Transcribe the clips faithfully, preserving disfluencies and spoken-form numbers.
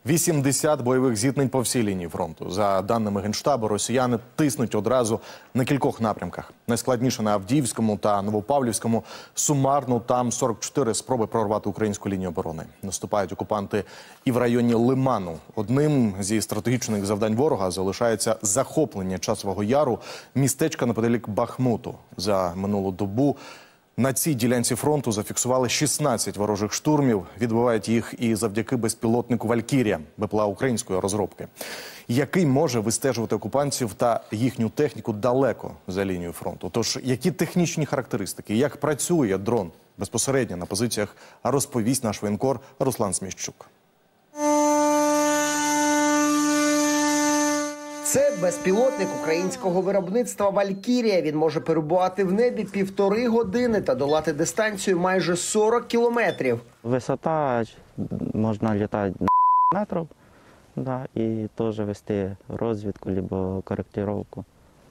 вісімдесят бойових зіткнень по всій лінії фронту. За даними Генштабу, росіяни тиснуть одразу на кількох напрямках. Найскладніше на Авдіївському та Новопавлівському. Сумарно там сорок чотири спроби прорвати українську лінію оборони. Наступають окупанти і в районі Лиману. Одним зі стратегічних завдань ворога залишається захоплення Часового Яру, містечка неподалік Бахмуту. За минулу добу на цій ділянці фронту зафіксували шістнадцять ворожих штурмів. Відбивають їх і завдяки безпілотнику «Валькірія» БПЛА української розробки, який може вистежувати окупантів та їхню техніку далеко за лінією фронту. Тож, які технічні характеристики, як працює дрон безпосередньо на позиціях, розповість наш воєнкор Руслан Сміщук. Це безпілотник українського виробництва «Валькірія». Він може перебувати в небі півтори години та долати дистанцію майже сорок кілометрів. Висота, можна літати на метрів, да, і теж вести розвідку або коректировку.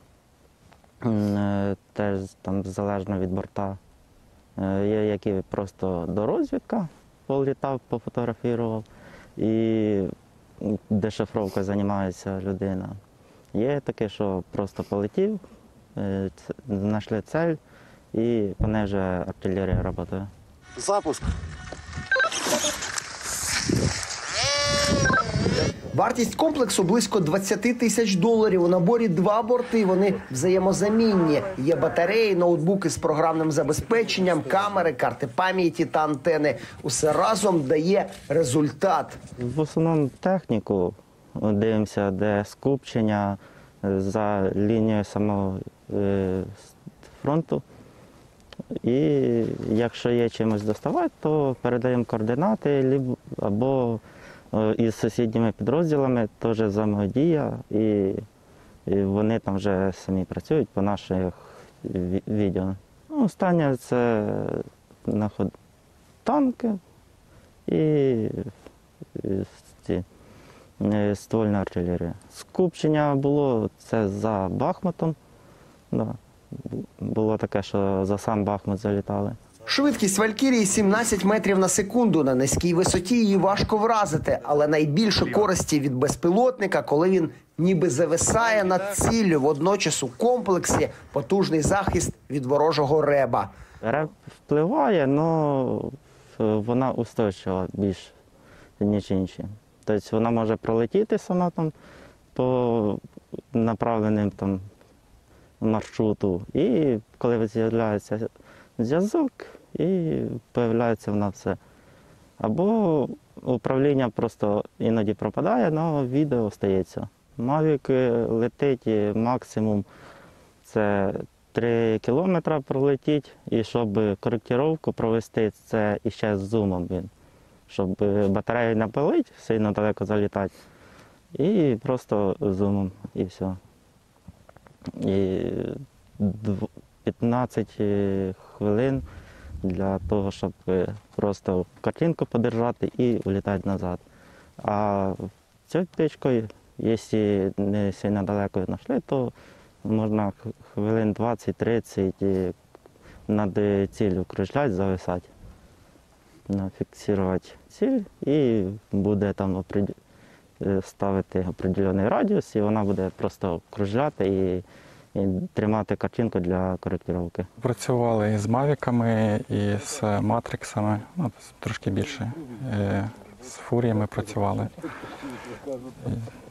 Теж там залежно від борта. Є які просто до розвідка політав, пофотографував, і дешифровкою займається людина. Є таке, що просто полетів, знайшли цель і по неї вже артилерія працює. Запуск. Вартість комплексу близько двадцять тисяч доларів. У наборі два борти, вони взаємозамінні. Є батареї, ноутбуки з програмним забезпеченням, камери, карти пам'яті та антени. Усе разом дає результат. В основному техніку дивимося, де скупчення за лінією самого фронту. І якщо є чимось доставати, то передаємо координати або із сусідніми підрозділами, теж взаємодія, і, і вони там вже самі працюють по наших відео. Ну, останнє це наход танки і, і ці, ствольна артилерія. Скупчення було це за Бахмутом. Да. Було таке, що за сам Бахмут залітали. Швидкість «Валькірії» сімнадцять метрів на секунду. На низькій висоті її важко вразити. Але найбільше користі від безпілотника, коли він ніби зависає над ціллю. Водночас у комплексі потужний захист від ворожого реба. Реб впливає, але вона устойчива більш, ніж інші. Тобто вона може пролетіти сама там по направленим там маршруту. І коли з'являється зв'язок, і з'являється вона все. Або управління просто іноді пропадає, але відео стається. Мавік летить максимум це три кілометри пролетіть, і щоб коректировку провести, це іще з зумом він. Щоб батарею не палить, сильно далеко залітати, і просто зумом, і все. І п'ятнадцять хвилин для того, щоб просто картинку подержати і улітати назад. А цією птичкою, якщо не сильно далеко знайшли, то можна хвилин двадцять-тридцять над ціллю кружляти, зависати, фіксувати ціль, і буде там ставити определений радіус, і вона буде просто кружляти і і тримати картинку для коректировки. Працювали і з мавіками, і з матриксами, ну, трошки більше. І з фуріями працювали. І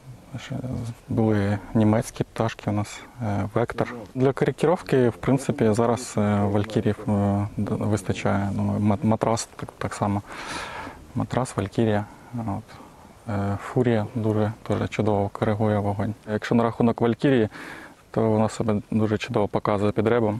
були німецькі пташки у нас, вектор. Для коректировки, в принципі, зараз валькірів вистачає. Ну, матрас так, так само. Матрас, валькірія. От. Фурія дуже, дуже чудово коригує вогонь. Якщо на рахунок валькірії, то вона себе дуже чудово показує під ребом.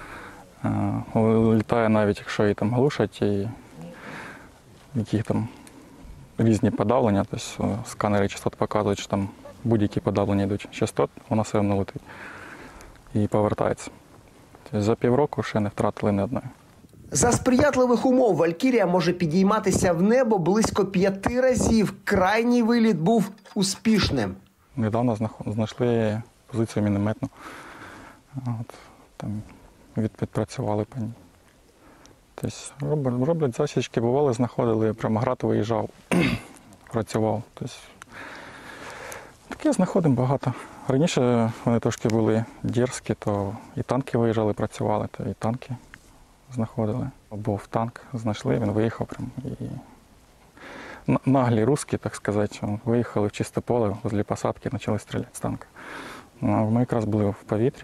Літає навіть, якщо її там глушать, і які там різні подавлення, тобто сканери частот показують, що там будь-які подавлення йдуть частот, вона все одно летить і повертається. Тобто за півроку ще не втратили ні одної. За сприятливих умов «Валькірія» може підійматися в небо близько п'яти разів. Крайній виліт був успішним. Недавно знайшли позицію мінометну. От, там відпрацювали по ній. Тобто роблять засічки, бували, знаходили, прямо град виїжджав. працював. Тобто, таке знаходимо багато. Раніше вони трошки були дерзкі, то і танки виїжджали, працювали, то і танки знаходили. Був танк, знайшли, він виїхав прям. І наглі русські, так сказати, виїхали в чисте поле, возле посадки, почали стріляти з танка. Ну, а ми якраз були в повітрі.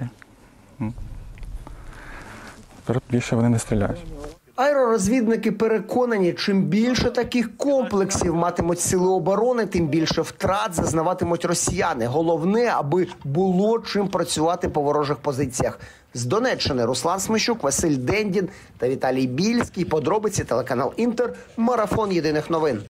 Тепер більше вони не стріляють. Аеророзвідники переконані, чим більше таких комплексів матимуть сили оборони, тим більше втрат зазнаватимуть росіяни. Головне, аби було чим працювати по ворожих позиціях. З Донеччини Руслан Смещук, Василь Дендін та Віталій Більський. Подробиці телеканал Інтер. Марафон єдиних новин.